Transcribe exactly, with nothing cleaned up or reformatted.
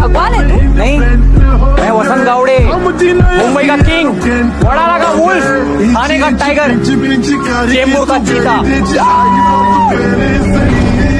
भगवान है तू? नहीं, मैं वसंत गावड़े, मुंबई का किंग, वडाला का वुल्फ, थाने का टाइगर, चेंबूर का चीता।